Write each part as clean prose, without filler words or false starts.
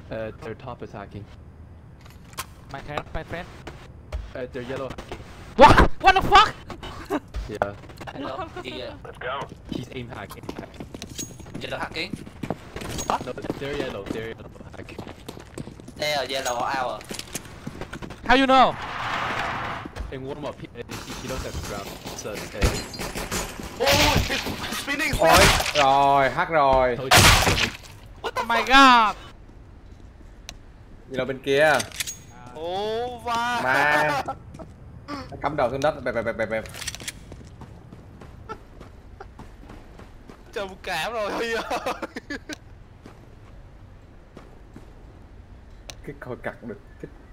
Their top is hacking. My friend. They're yellow hacking. What the fuck? Yeah. Hello. Yeah. Let's go. He's aim hack. Yellow hacking. No, they're yellow. They're yellow hack. They are yellow hour. How you know? In warm up, he knows that ground. So, Oh, spinning. Ôi, rồi, hack rồi. Oh my god. Gì là bên kia. Oh my. Mà. Nó cắm đầu xuống đất, bẹp. Trầm cảm rồi Huy ơi. Cái coi cặt được.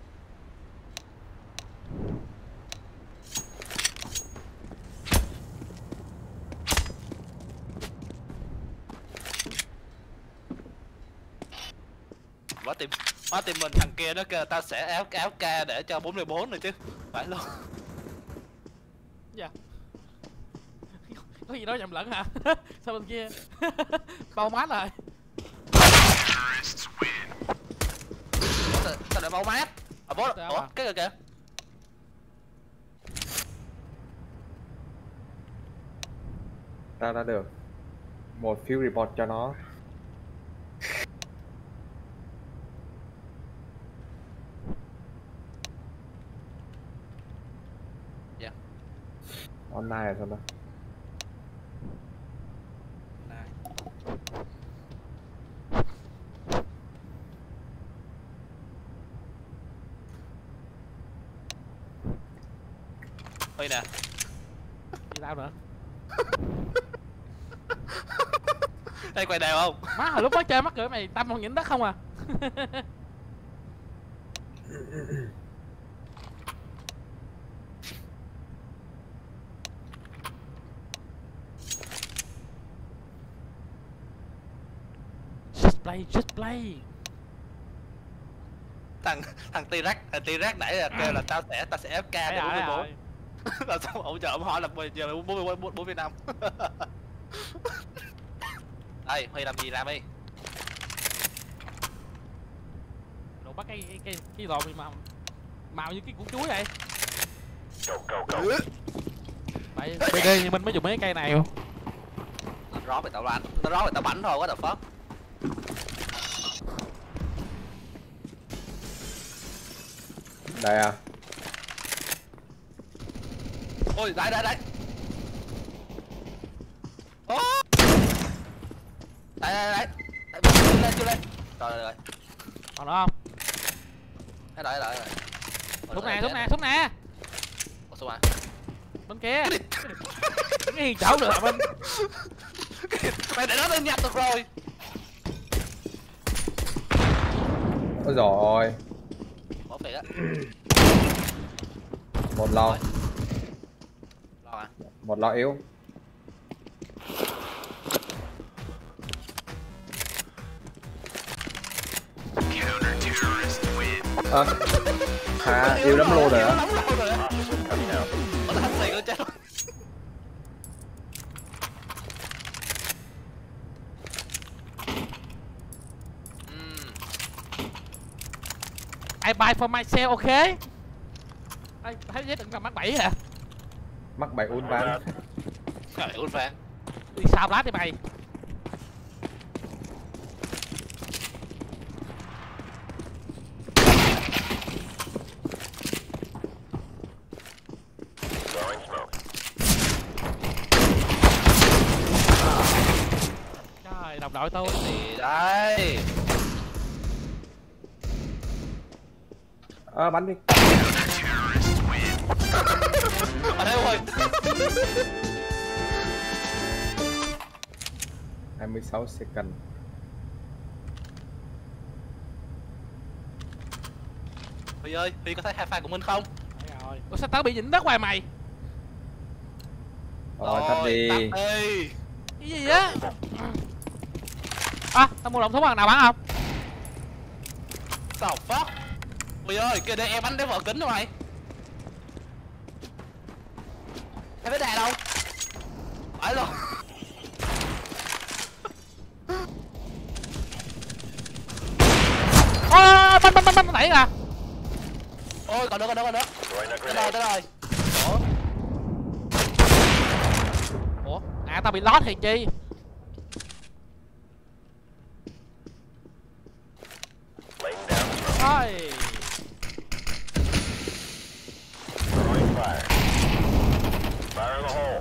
Má tìm mình thằng kia nó kêu tao sẽ áo K để cho 44 rồi chứ. Phải luôn. Dạ. Có gì đó nhầm lẫn hả? Sao bên kia? Bao mát rồi. Sao lại bao mát? Ủa, cái kìa kìa. Tao đã được một phiếu report cho nó. Dạ. Online rồi sao đó. Huy nè. Gì tao nữa? Đây quay đều không? Má hồi lúc mới chơi mắc cười mày tâm không nhìn đất không à? Just play. Thằng T-Rex nãy là kêu là tao sẽ FK để 44. Là xong ông chờ ông hỏi là giờ 45. Đây, Huy làm gì làm đi. Đồ bắt cái đồ gì mà màu như cái củ chuối vậy. Go. Vậy BD như mình mới dùng mấy cây này không? Nó rót về tao bắn thôi, what the fuck. Đây à. Ôi, đây. Ô. Đây. Chưa lên. Rồi. Còn nữa không? Đây. Xuống nè. Ủa xuống à? Bên kia. Cái hiền chỗ được bên. Mày để nó lên nhặt được rồi. Ôi rồi. Bỏ việc á. Một lo. Lo à? Một lo yếu. Hả, yêu lắm luôn rồi á. Thành xì nó chết rồi. I buy for myself, ok? Thấy giấy đừng làm mắc 7 hả? Mắc 7 ul ván. Ul ván. Đi sao lát đi mày. Trời, đồng đội tôi. Gì đây? Bắn đi. Ở đây rồi. 26 second. Huy ơi, Huy có thấy hai pha của mình không? Rồi. Ủa sao tao bị dính đất hoài mày? Rồi tắt đi. Cái gì á? À, tao mua động thú bằng nào bắn không? Sao fuck? Huy ơi, kia đây em bắn đến vỏ kính rồi mày. Em biết đè đâu? Phải luôn. bắn nãy à. Ôi còn nữa. Throwing a Tới grenade. rồi. Ủa à tao bị lót thì chi. Laying down smoke. Thôi. Throwing fire. Fire in the hole.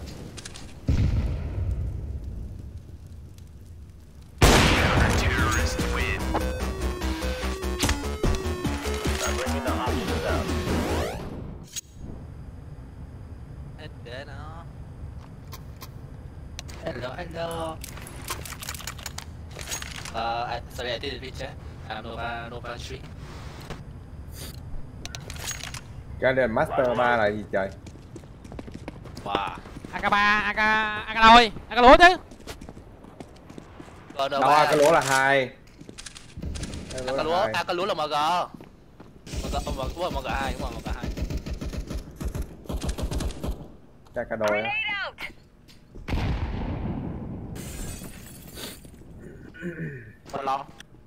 Counter-terrorist win. I'm bringing the hostages out. Hết để nó. Hello. Sorry, I didn't reach it. Nova Street. Guardian Master 3 là gì trời? Wow. AK3, AK đôi, AK lúa chứ. Đâu Đâu AK lúa là 2. AK lúa là MG. MG 2 đúng không? MG 2. AK đôi á. Không lo.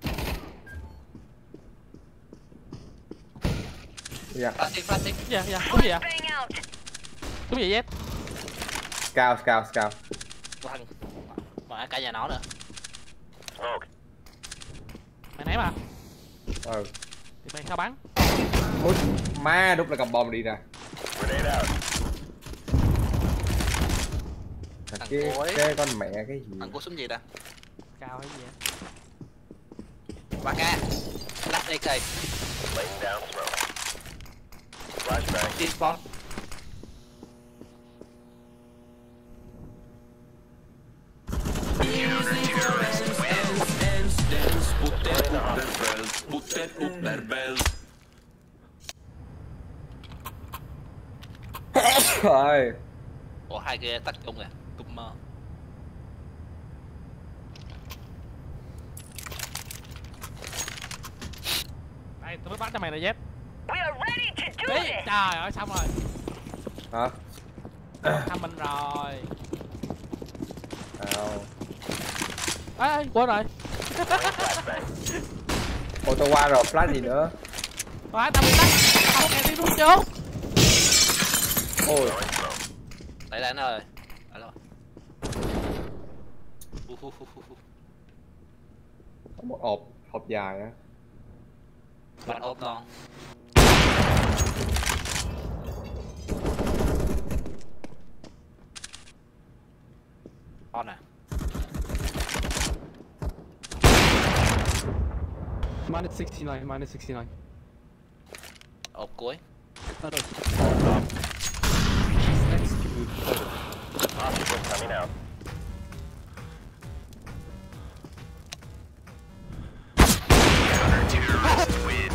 Dạ. Flashing. Dạ, đúng gì ạ? Đúng gì Z? Scout. Thằng mà cả nhà nó nữa. Smoke. Mày nãy mà. Ừ. Thì mày sao bắn? Út má đúc là cầm bom đi nè. Grenade out. Thằng Cái cối. con mẹ cái gì? Thằng cô súng gì ta? Cao hay gì vậy? 3K. Last AK. Laying down smoke. Flashbang. Team spawn. Rồi. Ủa hai kia tắt chung rồi. Cũng mơ. Đây, tôi mới bắn cho mày này Z. We are ready to do Đấy, this. trời ơi xong rồi. Hả? Thăm mình rồi. Nào. Ê, quên rồi. Flashbang. Ô tô qua rồi, flash gì nữa? Phải, tao bị tắt. Tao nghe tiếng đúng chưa? Ôi, Throwing smoke. Đấy là nó rồi. Alo. có một hộp dài á. Bạn ốp non. Con à. Minus 69. Ốp cuối. Next to Hostiles coming out. Counter-terrorist win.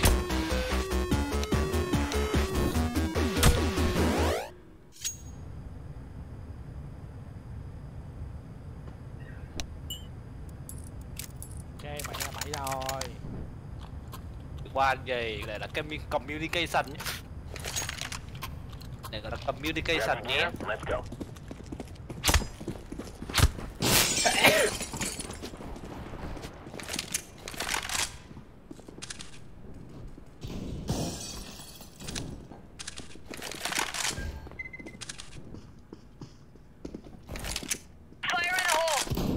Ok, mày ra 7 rồi. Qua gì này là cái communication nhé. Này gọi là communication Grab nhé. gear. Let's go. Fire in the hole.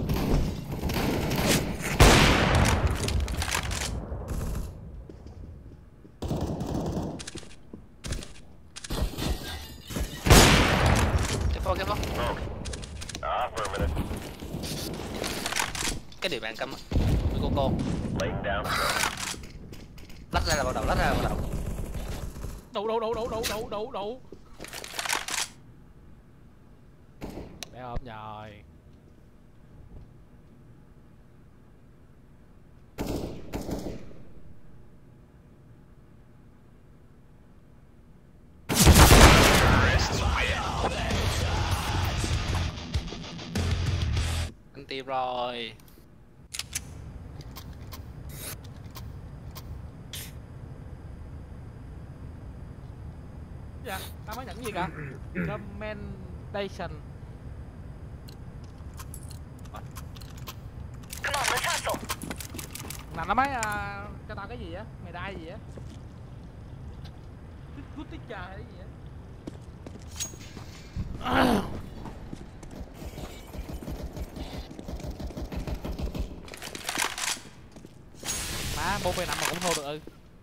Cái phó. Smoke. Affirmative. Cái điều bạn cấm á. Với cô. Laying down smoke. Lắc ra là bắt đầu. Đủ. Để ốp rồi. Anh tìm rồi. Dạ, tao mới nhận gì cả. Recommendation. Come on, let's hustle. Làm nó mới cho tao cái gì á, mày đai gì á, good teacher hay cái gì á. Má bô bê nằm mà cũng thua được.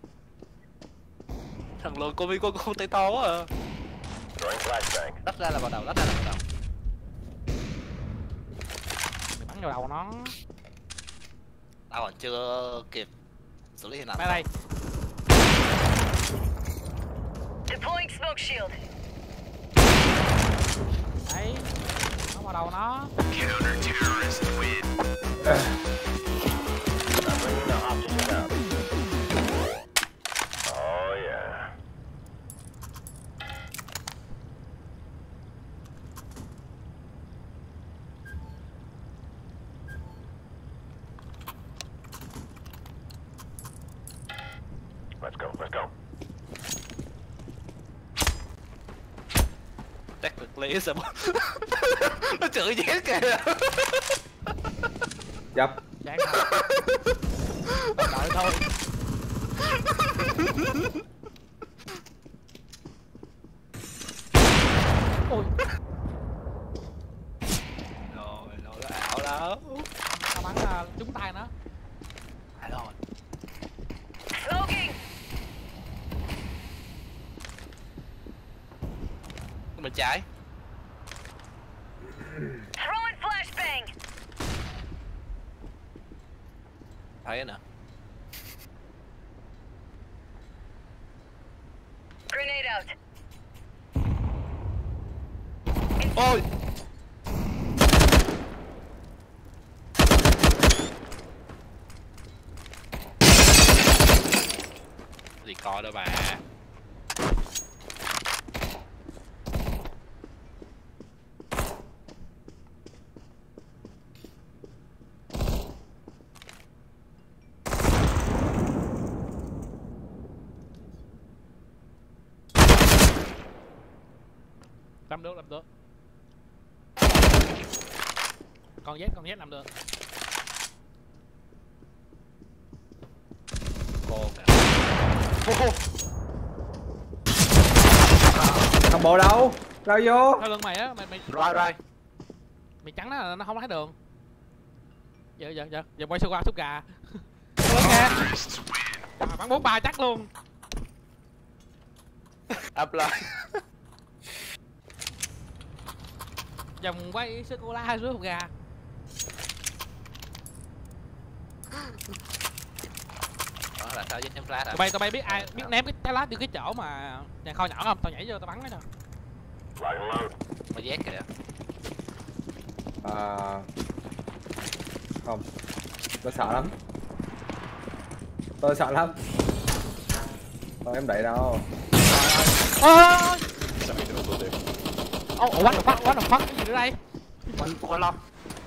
Thằng lùn cô có con tay to quá à. Throwing flashbang. Đắt ra là vào đầu, đắt ra là vào đầu. Mày bắn vào đầu nó. Tao còn chưa kịp xử lý hình ảnh. Đây đây. Deploying smoke shield. Đấy. Nó vào đầu nó. Counter-terrorist win. I'm bringing the hostages out. Oh yeah. Let's go, let's go. Tách được lấy sao nó chửi dễ kìa. Chấp. Chán rồi. Đợi thôi. Ôi. Rồi, nó ảo đó. Tao bắn trúng tay nó. Rồi. Smoking. Bên trái. Throwing flashbang. Thấy nè. Grenade out. Ôi. Gì coi đâu bà. Làm được, làm được. Con Z làm được. Cô kìa. Thằng bộ đâu? Lao vô. Theo lưng mày á, mày Rồi. mày chắn nó không thấy đường. Giờ quay sơ qua sút gà. Lớn kìa. Bắn 4-3 chắc luôn. Apply. Vòng quay sơ cô la hai rưỡi hộp gà. Đó là sao với em flash hả? Tụi bay biết ai biết ném cái lá từ cái chỗ mà nhà kho nhỏ không? Tao nhảy vô tao bắn cái đâu. Lock and load. Mà giác kìa. Không. Tôi sợ lắm. Tôi sợ lắm. Tôi em đẩy đâu. Ôi! Ủa what the fuck, cái gì nữa đây? Quên lo.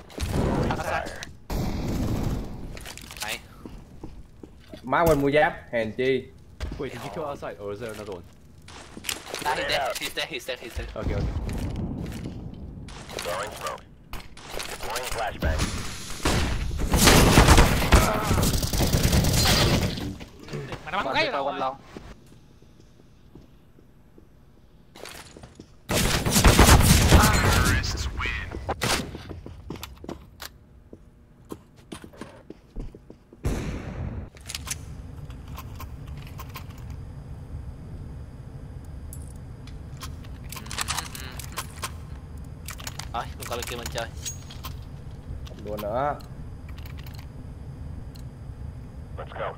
Này. Má quên mua giáp, hèn chi. Wait, did you kill outside or is there another one? Nah, he's dead. Okay, okay. Throwing smoke. Deploying flashbang. Mày đã bắn cái đâu quên rồi? lo. Rồi, mình coi bên kia mình chơi. Không đùa nữa. Let's go.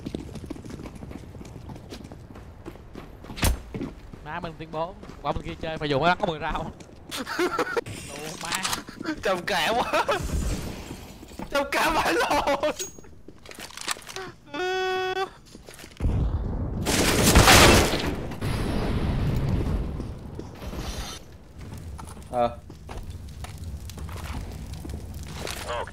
Má mình tuyên bố qua bên kia chơi phải dùng nó có 10 rau. Đồ má. Trầm cảm quá. Trầm cảm phải rồi. Smoke.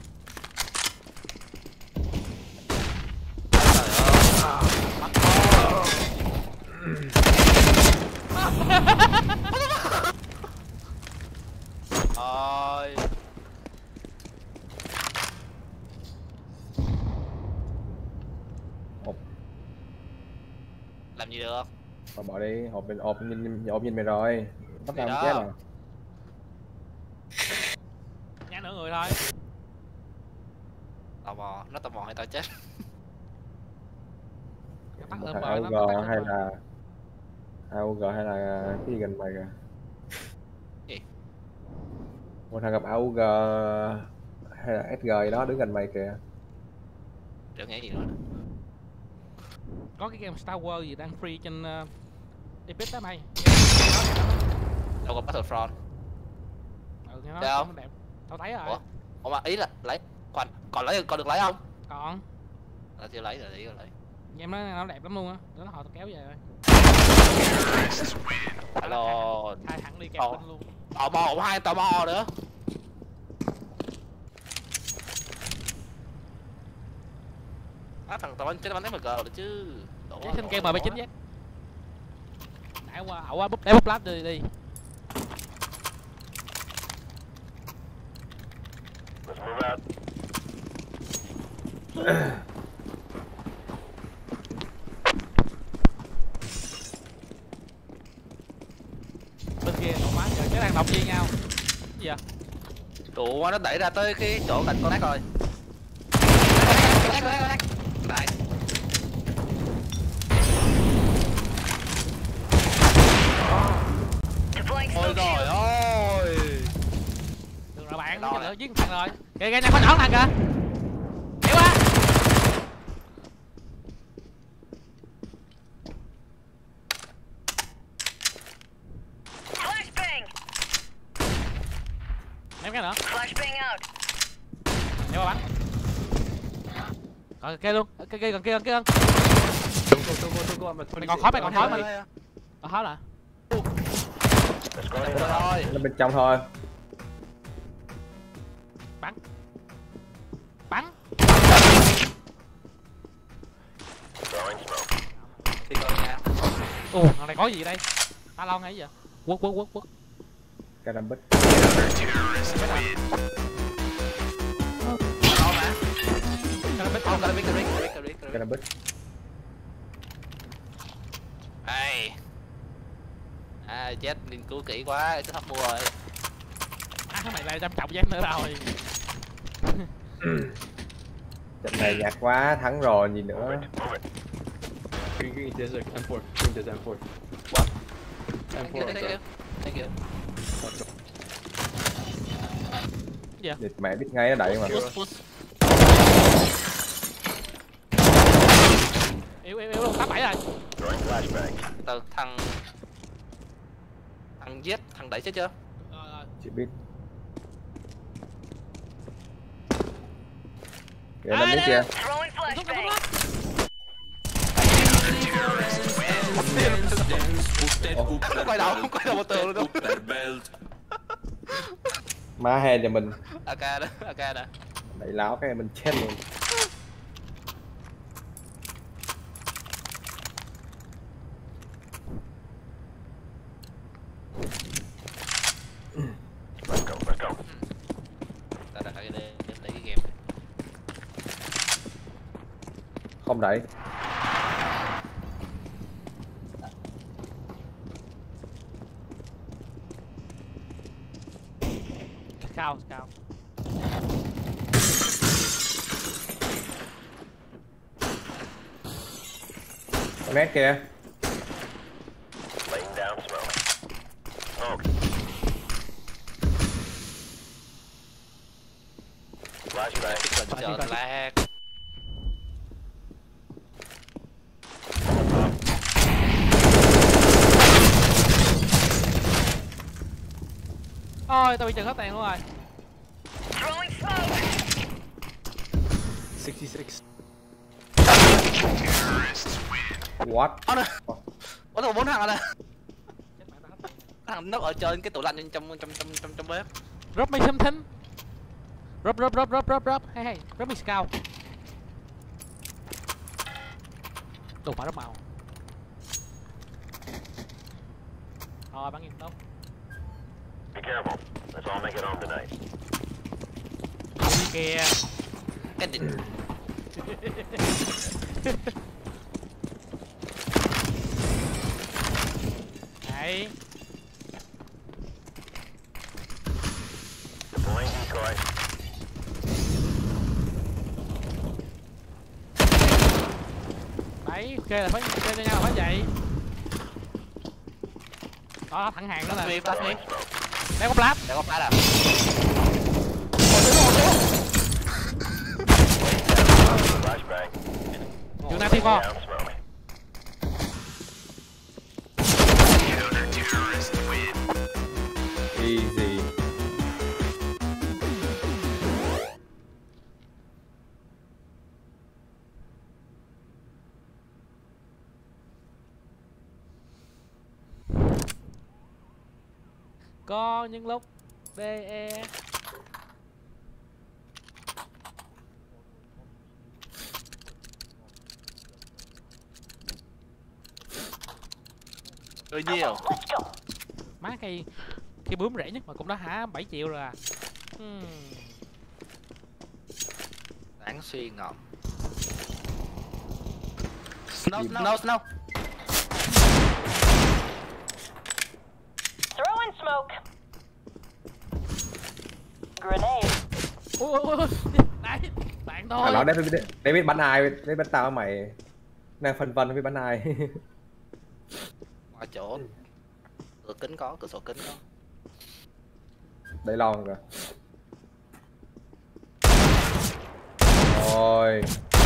Ôi. Làm gì được? Thôi bỏ đi, hộp nhìn mày rồi. Bắt Gì tao đó? chết à. Nhắn nửa người thôi. Nó tò mò hay tao chết? Tắt Một ôm thằng bờ nó AUG tắt hay ôm bờ. là AUG hay là cái gì gần mày kìa. Gì? Một thằng gặp AUG hay là SG gì đó đứng gần mày kìa. Đừng nghe gì nữa. Có cái game Star Wars gì đang free trên Epic đó mày. Đâu có Battlefront. Ừ, nghe nói Đâu? nó đẹp. Tao thấy rồi. Ủa mà ý là lấy còn lấy còn được lấy không? Còn Là chưa lấy rồi, lấy rồi lấy. game nó đẹp lắm luôn á. Để nó họ tao kéo về rồi. Alo. Hai thẳng đi kẹp Ồ. bên luôn. Tò mò, hai tò mò nữa. Thằng tao bắn chết bắn MG rồi chứ. Cái xin game MB9 Z. Nãy qua ẩu qua búp lát đi. Let's move out. Bên kia nổ má giờ cái đang đọc gì nhau. Gì vậy? Tụ nó đẩy ra tới cái chỗ cạnh con nát rồi. Lại. Deploying Ôi smoke trời shield. ơi. Được rồi bạn, Lo cái nè. lửa giết thằng rồi. Kìa kìa, có nhỏ thằng kìa. Kéo qua. Flashbang. Ném cái nữa. Flashbang out. Kéo qua bắn. Rồi kia luôn, kia gần. Mày còn khói mày. Còn khói nè. Let's go Được ahead. rồi. Nó bên trong thôi. Bắn. Throwing smoke. Đi coi nha. Thằng này có gì đây? Ta lo ngay vậy? Quất. Carambit. Đâu mà? Carambit. Không, cái biết. Carambit. Hey. Jet nghiên cứu kỹ quá, cái thấp mua rồi. Cái mày lại đâm trọng giác nữa rồi. Trận này nhạt quá, thắng rồi gì nữa. Move it. Green desert M4. Green desert M4. What? M4 Thank bro. you. Địt mẹ biết ngay nó đẩy mà. Push. Yếu luôn, 87 rồi. Throwing flashbang. Từ thằng Jet, thằng đẩy chết chưa? Rồi. Chị biết. Kìa nó biết kìa. Throwing flashbang. Nó quay đầu một tường luôn đúng. Má hèn cho mình. AK đó. Đẩy láo cái mình chết luôn. Let's go. Ta đặt cái đây, lấy cái game. Không đẩy. Cao. Con nét kìa. Laying down smoke. Smoke. Flashbang. Chờ lag. Ôi, tao bị trừng hết tiền luôn rồi. Throwing smoke. 66. What? Có thằng 4 thằng rồi nè. Thằng nấp ở trên cái tủ lạnh trong bếp. Drop me something. Drop. Hey, drop me scout. Đồ phải drop màu. Thôi bắn yên tốt. Be careful. Let's all make it home tonight. Kìa. Cái đỉnh. vậy? Deploying decoy. Đấy, ok là phải chơi cho nhau là phải vậy. Đó, thẳng hàng đó nè. Flash đi. Đéo có flash. Để có flash à? Flashbang. Trường Nam Thiên Kho. Down smoke. Easy. Có những lúc DE. Hơi nhiều. Má cái bướm rẻ nhất mà cũng đã hả 7 triệu rồi à. Đáng suy ngọt. Snow. Throwing smoke. Grenade. Ôi, đấy, bạn thôi. Nó để biết bắn ai, để bắn tao mày. Đang phân vân biết bắn ai. Ngoài chỗ. Cửa kính có, cửa sổ kính có. Đấy lon kìa. Thôi.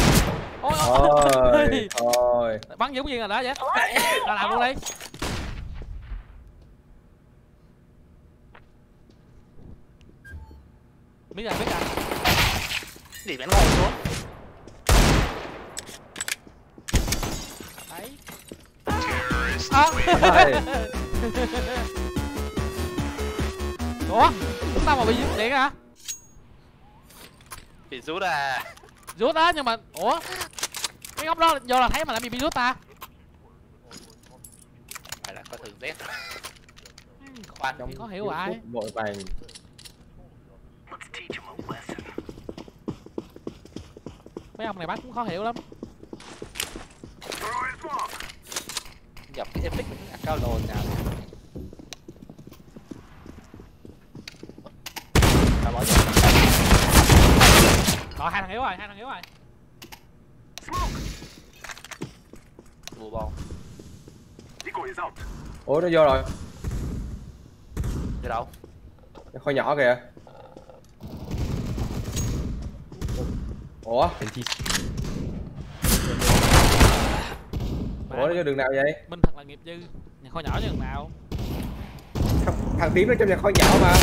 Thôi. Bắn giống như là đó vậy. Ra làm luôn đi. Biết rồi. Đi bắn ngồi xuống. Đấy. Ủa? Chúng ta mà bị giết điện hả? Bị rút à. Rút đó nhưng mà ủa? Cái góc đó vô là thấy mà lại bị rút ta. Phải là có thường Z. Khoan Trong có hiểu ai. Vội vàng. Mấy ông này bắt cũng khó hiểu lắm. Dọc cái epic cao lồn nào. Rồi hai thằng yếu rồi. Bù bò. Ủa nó vô rồi. Đi đâu? Cái kho nhỏ kìa. Ủa? Ủa nó vô đường nào vậy? Minh thật là nghiệp dư. Nhà kho nhỏ chứ đường nào. Thằng tím nó trong nhà kho nhỏ mà.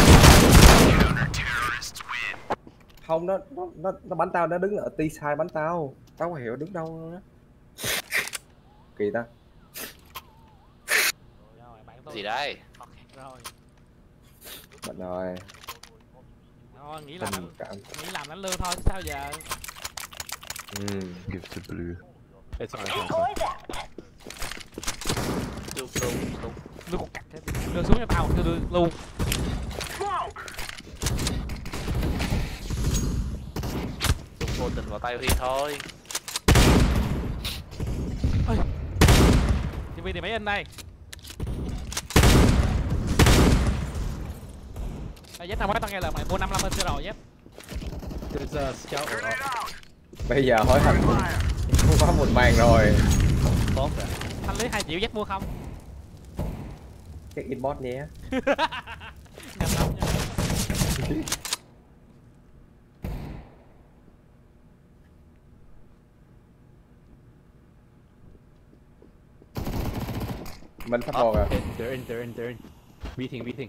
Không, nó bắn tao, nó đứng ở T-side bắn tao. Tao không hiểu đứng đâu nữa. Kỳ ta. Gì đây? Rồi. Bệnh rồi. Thôi nghĩ Tình làm cảm. đánh lương thôi sao giờ. Give to blue. It's fine. Decoys out. Luôn. Đưa cục cặt đưa xuống cho tao đưa luôn. Dùng vô tình vào tay Huy thôi. Ơi. TV thì mấy anh đây. Z tao mới tao nghe là mày mua 55 inch rồi Z. There's a scout. Bây giờ hối hận không có một màn rồi. Tốt rồi. Thanh lý 2 triệu Z mua không? Check inbox nhé. Nhầm lắm nha. Mình sắp một rồi. They're in. Meeting.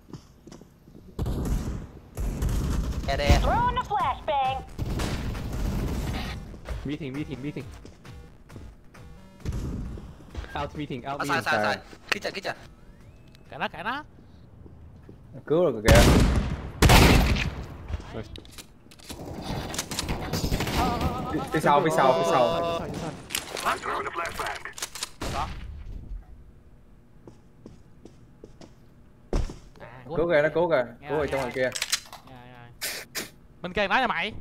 Đe. Throwing a flashbang. Meeting. Out meeting. Sai. Kích chặt. Cãi nó. Cứu rồi kìa. Phía sau. Cứu kìa, nó cứu kìa. Cứu ở trong thằng kia. Bên kia nói cho mày.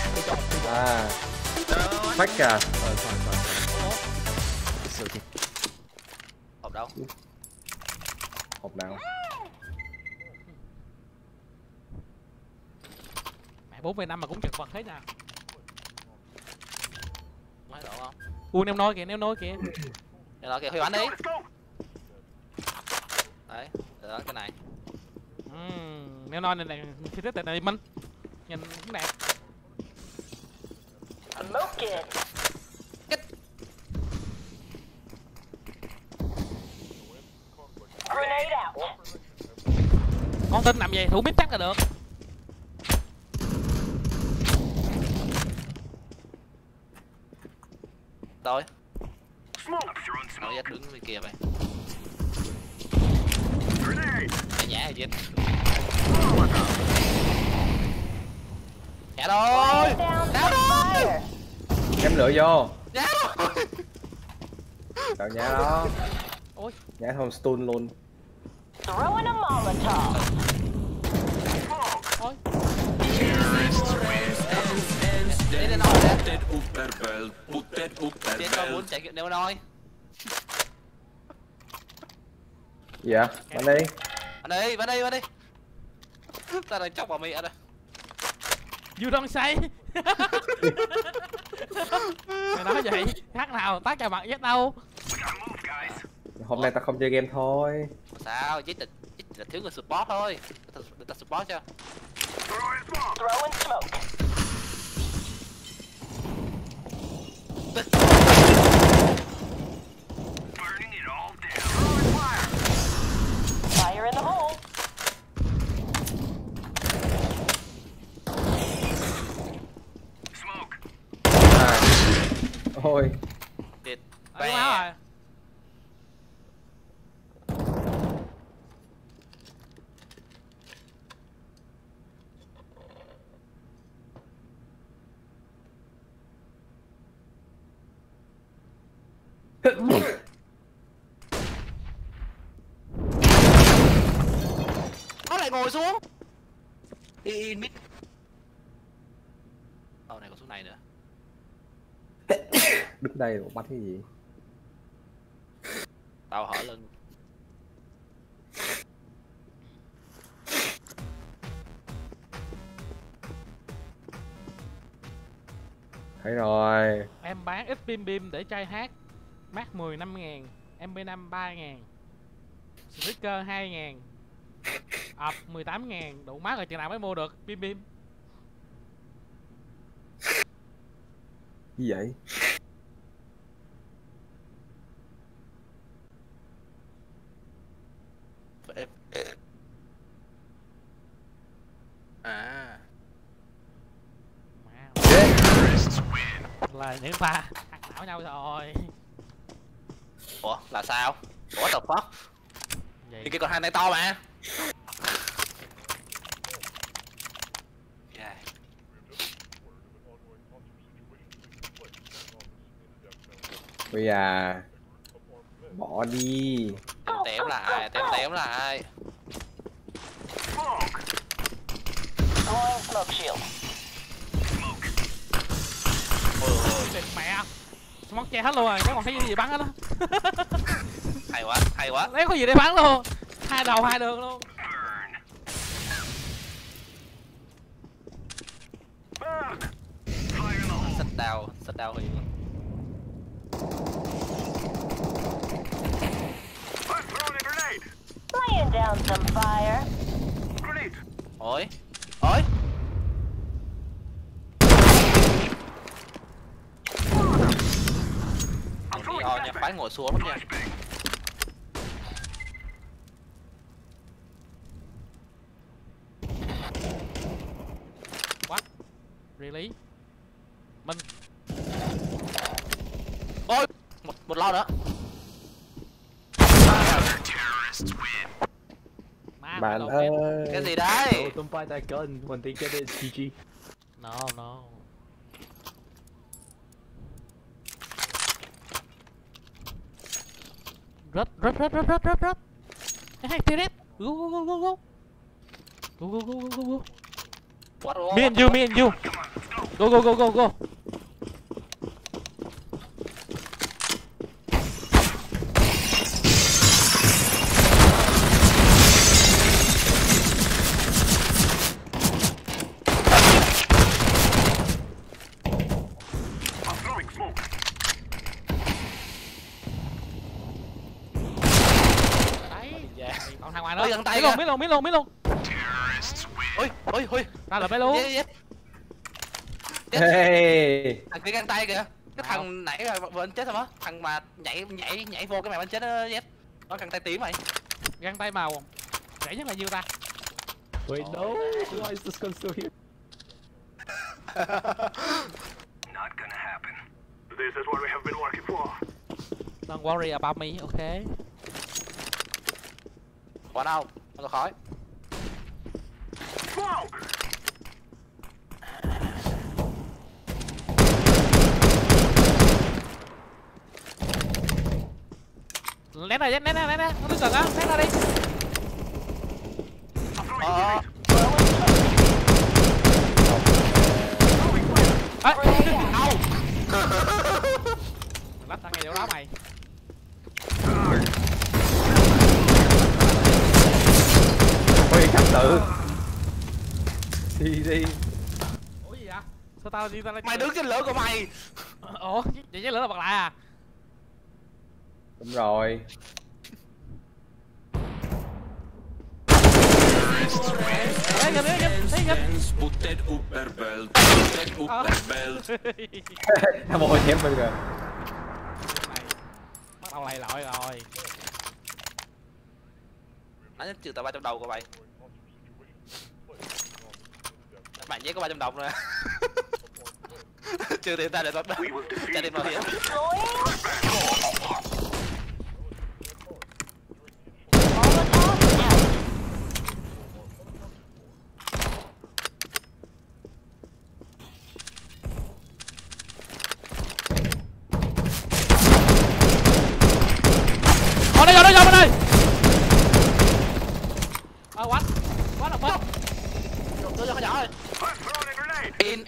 À. Fake à. It's okay. Hộp nào? Mẹ 4v5 mà cũng chật vật thế nào. Mấy độ không? Neo nôi kìa, neo nôi kìa. Neo nôi kìa, Huy bắn đi. Đấy, đó cái này. Neo nôi này khi thích này Minh. Nhìn cũng đẹp. Smoking. Grenade out. Con tin nằm vậy, thủ biết chắc là được. Rồi. Nó dắt đứng bên kia vậy. Cái nhả rồi Jin. Nhả rồi. Down Đá some rồi. fire. Chém lửa vô. Nhả rồi. Cậu nhá đó. Ôi. Nhá không stun luôn. Throwing a Molotov. Thôi. Đi lên nói nè. Trên con muốn chạy neo nói. Dạ, bắn đi. Bắn đi. Ta đang chọc vào mày anh ơi. You don't say. Mày nói vậy, khác nào tác chào mặt chết đâu. Hôm nay ta không chơi game thôi. Sao, chỉ là thiếu người support thôi. Để ta support cho. Throwing smoke. Fire in the hole. Ôi. Địt. Đúng rồi. Nó lại ngồi xuống. Đi mid. Này có xuống này nữa. Đứng đây rồi bắt cái gì? Tao hở lưng. Thấy rồi. Em bán ít pin pin để chai hát. Max 10 5.000, MP5 3.000, speaker 2.000, ập 18.000, đủ mát rồi chừng nào mới mua được pin pin. Gì vậy? À. Là những pha hack não nhau rồi. Ủa là sao? Ủa tập fuck? Vậy Thì cái con hai này to mà. Yeah. Bây giờ bỏ đi. Tém lại, tém lại. Throwing smoke shield. Địt mẹ. Smoke che hết luôn rồi, cái còn thấy gì bắn hết á. Hay quá. Lấy có gì để bắn luôn. Hai đầu hai đường luôn. Xách đau Huy. Laying down some fire. Ôi. Đi nha, phải ngồi xuống lắm nha. What? Really? Mình. Ôi, một lo nữa. Má Bạn ơi. Cái gì đấy? Oh, don't buy that gun when they get it, GG. No. Rớt. Hey, T-Rep. Go. What? Me and you. Go. ngoài nữa. Ôi, gần tay Mít kìa. luôn, mít luôn, mít luôn. Ôi. Ra là mấy luôn. Hey. Thằng kia găng tay kìa. Cái thằng nãy rồi vừa anh chết rồi á. Thằng mà nhảy vô cái mày anh chết đó Z. Nó găng tay tím mày. Găng tay màu. Rẻ nhất là nhiêu ta? Wait, no. Why is this gun still here? Not gonna happen. This is what we have been working for. Don't worry about me, okay? Quả đâu? Nó khỏi. Smoke! Lén này, lén này, nó đứng gần á, lén ra đi. Ờ. Ê, đâu? Mình lách ra ngay chỗ đó mày. Ôi cắt tự. Đi. Ủa gì vậy? Sao tao đi tao lấy. Mày đứng trên lửa của mày. Ủa, vậy chứ lửa là bật lại à? Đúng rồi. Thấy kìa. Sputtet Upperbelt, sputtet Upperbelt. Tham môi chém bây giờ. Bắt đầu lầy lội rồi. Nãy trừ tao 300 đầu của mày. Bạn nhé có 300 đồng rồi. Trừ tiền ta để tao trả tiền bảo hiểm. Vô bên đây. Quá là mất. Tôi cho nhỏ rồi. In.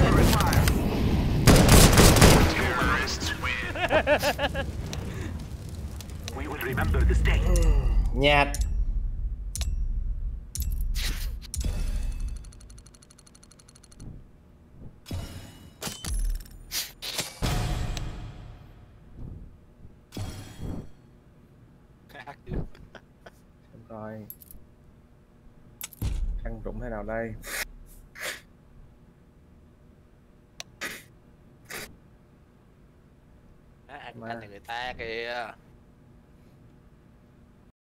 We will remember this day. Nhạt. Rồi. Ăn rụng thế nào đây? Ăn nhà người ta kìa.